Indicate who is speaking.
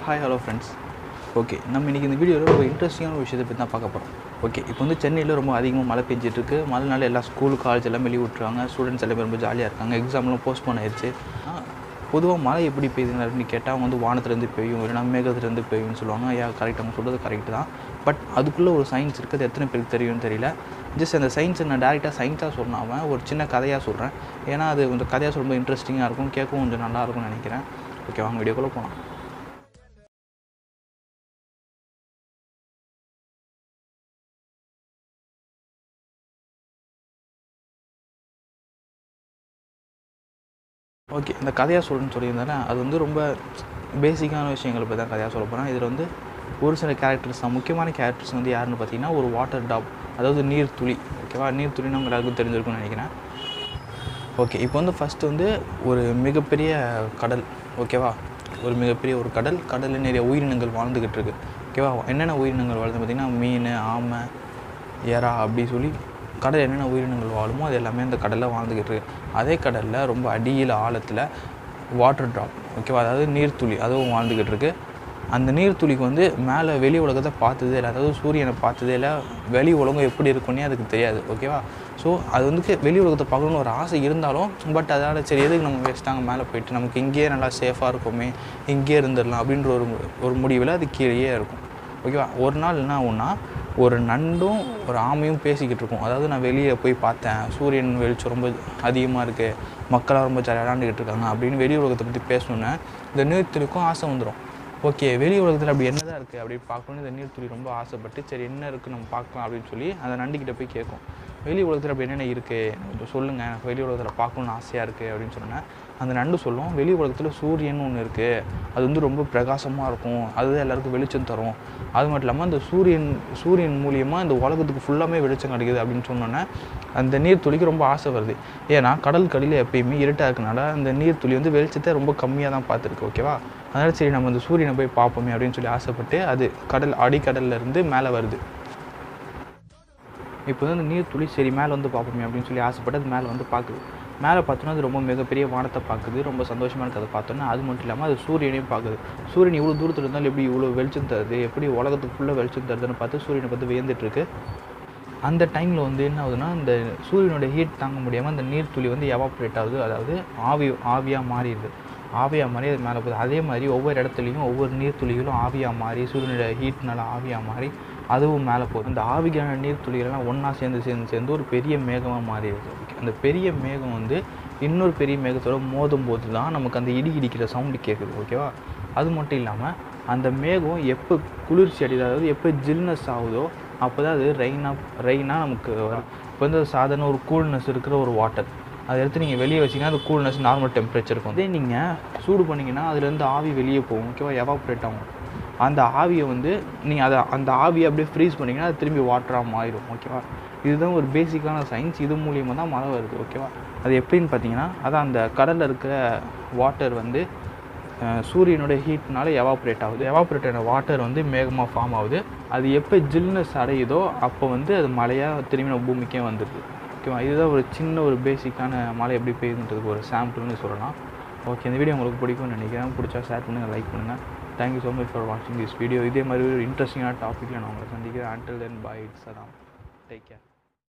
Speaker 1: Hi hello friends. Okay, நம்ம இன்றைக்கி இந்த வீடியோவில் ரொம்ப இன்ட்ரெஸ்டிங்கான ஒரு விஷயத்தை பற்றி தான் பார்க்க போகிறோம். ஓகே, இப்போ வந்து சென்னையில் ரொம்ப அதிகமாக மழை பெஞ்சிட்ருக்கு. மழைனால எல்லா ஸ்கூல் காலேஜ் எல்லாமே லீவ் விட்டுருவாங்க. ஸ்டூடெண்ட்ஸ் எல்லாமே ரொம்ப ஜாலியாக இருக்காங்க. எக்ஸாம்லாம் போஸ்ட்போன் ஆயிடுச்சு. பொதுவாக மழை எப்படி பெய்யுதுன்னு அப்படின்னு கேட்டால் அவங்க வந்து வானத்துலேருந்து பெய்யும், இல்லைனா மேகத்துலேருந்து பெய்யும்னு சொல்லுவாங்க. கரெக்ட், அவங்க சொல்கிறது கரெக்டு தான். பட் அதுக்குள்ளே ஒரு சயின்ஸ் இருக்குது. எத்தனை பேருக்கு தெரியும்னு தெரியல. ஜஸ்ட் அந்த சயின்ஸை நான் டேரெக்டாக சயின்ஸாக சொல்லாமல் ஒரு சின்ன கதையாக சொல்கிறேன். ஏன்னா அது கொஞ்சம் கதையாக ரொம்ப இன்ட்ரெஸ்டிங்காக இருக்கும், கேட்கவும் கொஞ்சம் நல்லாயிருக்கும்னு நினைக்கிறேன். ஓகே, வாங்க வீடியோக்குள்ளே போகலாம். ஓகே, இந்த கதையாக சொல்லணும்னு சொல்லியிருந்தேன். அது வந்து ரொம்ப பேசிக்கான விஷயங்களை பற்றி தான் கதையாக சொல்ல போகிறேன். இதில் வந்து ஒரு சில கேரக்டர்ஸ் தான். முக்கியமான கேரக்டர்ஸ் வந்து யாருன்னு பார்த்தீங்கன்னா, ஒரு வாட்டர் டாப், அதாவது நீர்த்துளி. ஓகேவா, நீர்த்துளின்னு உங்கள் எல்லாருக்கும் தெரிஞ்சிருக்கும்னு நினைக்கிறேன். ஓகே, இப்போ வந்து ஃபஸ்ட்டு வந்து ஒரு மிகப்பெரிய கடல். ஓகேவா, ஒரு மிகப்பெரிய ஒரு கடலில் நிறைய உயிரினங்கள் வாழ்ந்துக்கிட்டு இருக்குது. ஓகேவா, என்னென்ன உயிரினங்கள் வாழ்ந்து பார்த்திங்கன்னா, மீன், ஆமை, எறா அப்படி சொல்லி கடல் என்னென்ன உயிரினங்கள் வாழுமோ அது எல்லாமே அந்த கடலில் வாழ்ந்துக்கிட்டு இருக்குது. அதே கடலில் ரொம்ப அடியில் ஆழத்தில் வாட்டர் ட்ராப், ஓகேவா, அதாவது நீர்த்துளி, அதுவும் வாழ்ந்துக்கிட்டு இருக்குது. அந்த நீர்த்துளிக்கு வந்து மேலே வெளி உலகத்தை பார்த்ததே இல்லை, அதாவது சூரியனை பார்த்ததே இல்லை, வெளி உலகம் எப்படி இருக்குன்னே அதுக்கு தெரியாது. ஓகேவா, ஸோ அது வந்து வெளி உலகத்தை பார்க்கணுன்னு ஒரு ஆசை இருந்தாலும், பட் அதால் சரி எதுக்கு நம்ம வேஸ்ட்டாங்க மேலே போயிட்டு, நமக்கு இங்கேயே நல்லா சேஃபாக இருக்குமே, இங்கேயே இருந்துடலாம் அப்படின்ற ஒரு முடிவில் அது கீழேயே இருக்கும். ஓகேவா, ஒரு நாள் என்ன ஆகும்னா, ஒரு நண்டும் ஒரு ஆமையும் பேசிக்கிட்டு இருக்கும். அதாவது நான் வெளியே போய் பார்த்தேன், சூரியன் வெளிச்சம் ரொம்ப அதிகமாக இருக்குது, மக்களாக ரொம்ப ஜாலியாக விளாண்டுக்கிட்டு இருக்காங்க அப்படின்னு வெளி உலகத்தை பற்றி பேசணுன்னு இந்த நீர்த்துளிக்கும் ஆசை வந்துடும். ஓகே, வெளி உலகத்தில் அப்படி என்ன தான் இருக்குது அப்படின்னு பார்க்கணுன்னு இந்த நீர்த்துளி ரொம்ப ஆசைப்பட்டு, சரி என்ன இருக்குது நம்ம பார்க்கலாம் அப்படின்னு சொல்லி அந்த நண்டுக்கிட்ட போய் கேட்கும். வெளி உலகத்தில் அப்படி என்னென்ன இருக்குது கொஞ்சம் சொல்லுங்கள், எனக்கு வெளி உலகத்தில் பார்க்கணுன்னு ஆசையாக இருக்குது அப்படின்னு சொன்னேன். அந்த நண்டு சொல்லும், வெளி உலகத்தில் சூரியன் ஒன்று இருக்குது, அது வந்து ரொம்ப பிரகாசமாக இருக்கும், அதுதான் எல்லாருக்கும் வெளிச்சம் தரும். அது மட்டும் இல்லாமல் அந்த சூரியன் மூலியமாக இந்த உலகத்துக்கு ஃபுல்லாமே வெளிச்சம் கிடைக்குது அப்படின்னு சொன்னோன்னே அந்த நீர்த்துளிக்கு ரொம்ப ஆசை வருது. ஏன்னா கடல் கடியில் எப்பயுமே இருட்டாக இருக்கனால அந்த நீர்த்துளி வந்து வெளிச்சத்தை ரொம்ப கம்மியாக தான் பார்த்துருக்கு. ஓகேவா, அதனால் சரி நம்ம அந்த சூரியனை போய் பார்ப்போமே அப்படின்னு சொல்லி ஆசைப்பட்டு அது அடிக்கடல்லேருந்து மேலே வருது. இப்போ வந்து அந்த நீர்த்துளி சரி மேலே வந்து பார்ப்போமே அப்படின்னு சொல்லி ஆசைப்பட்டு அது மேலே வந்து பார்க்குது. மேலே பார்த்தோன்னா அது ரொம்ப மிகப்பெரிய வானத்தை பார்க்குது, ரொம்ப சந்தோஷமாக இருக்குது அதை பார்த்தோன்னா. அது மட்டும் இல்லாமல் அது சூரியனையும் பார்க்குது. சூரியன் இவ்வளோ தூரத்தில் இருந்தாலும் எப்படி இவ்வளோ வெளிச்சம் தருது, எப்படி உலகத்துக்கு ஃபுல்லாக வெளிச்சம் தருதுன்னு பார்த்து சூரியனை பார்த்து வியந்துட்டுருக்கு. அந்த டைமில் வந்து என்ன ஆகுதுன்னா, இந்த சூரியனோட ஹீட் தாங்க முடியாமல் அந்த நீர்த்துளி வந்து எவாப்ரேட் ஆகுது, அதாவது ஆவியாக மாறிடுது. ஆவியாக மாறி அது மேலே போகுது. அதே மாதிரி ஒவ்வொரு இடத்துலையும் ஒவ்வொரு நீர்த்துளிகளும் ஆவியாக மாறி சூரியனோட ஹீட்னால ஆவியாக மாறி அதுவும் மேலே போகுது. அந்த ஆவியான நீர்த்துளிகள்லாம் ஒன்றா சேர்ந்து ஒரு பெரிய மேகமாக மாறிடுது. அந்த பெரிய மேகம் வந்து இன்னொரு பெரிய மேகத்தோட மோதும் போது தான் நமக்கு அந்த இடிக்கிற சவுண்டு கேட்குது. ஓகேவா, அது மட்டும் இல்லாமல் அந்த மேகம் எப்போ குளிர்ச்சி அடையுது, அதாவது எப்போ ஜில்னஸ் ஆகுதோ அப்போ தான் அது ரெயினாக நமக்கு வரும். இப்போ வந்து சாதாரண ஒரு கூல்னஸ் இருக்கிற ஒரு வாட்டர், அதை எடுத்து நீங்கள் வெளியே வச்சிங்கன்னா அது கூல்னஸ் நார்மல் டெம்பரேச்சர் இருக்கும். அதே நீங்கள் சூடு பண்ணிங்கன்னா அதுலேருந்து ஆவி வெளியே போகும். ஓகேவா, எவாப்ரேட் ஆகும். அந்த ஆவியை வந்து நீங்கள் அந்த ஆவியை அப்படியே ஃப்ரீஸ் பண்ணிங்கன்னா அது திரும்பி வாட்டராக மாறிடும். ஓகேவா, இதுதான் ஒரு பேசிக்கான சயின்ஸ். இது மூலியமாக தான் மழை வருது. ஓகேவா, அது எப்படின்னு பார்த்தீங்கன்னா, அதான் அந்த கடலில் இருக்கிற வாட்டர் வந்து சூரியனோட ஹீட்னால எவாப்ரேட் ஆகுது. எவாப்ரேட் ஆன வாட்டர் வந்து மேகமாக ஃபார்ம் ஆகுது. அது எப்போ ஜில்னஸ் அடையுதோ அப்போ வந்து அது மழையாக திரும்பி நம்ம பூமிக்கே வந்துடுது. ஓகேவா, இதுதான் ஒரு சின்ன ஒரு பேசிக்கான மழை எப்படி பெய்யுதுன்றதுக்கு ஒரு சாம்பிள்னு சொல்லலாம். ஓகே, இந்த வீடியோ உங்களுக்கு பிடிக்கும்னு நினைக்கிறேன். பிடிச்சா ஷேர் பண்ணுங்கள், லைக் பண்ணுங்கள். தேங்க்யூ ஸோ மச் ஃபார் வாட்சிங் திஸ் வீடியோ. இதே மாதிரி ஒரு இன்ட்ரெஸ்டிங்கான டாப்பிக்கில் நான் உங்களை சந்திக்கிறேன். Until then, bye. It's Saddam. Take care.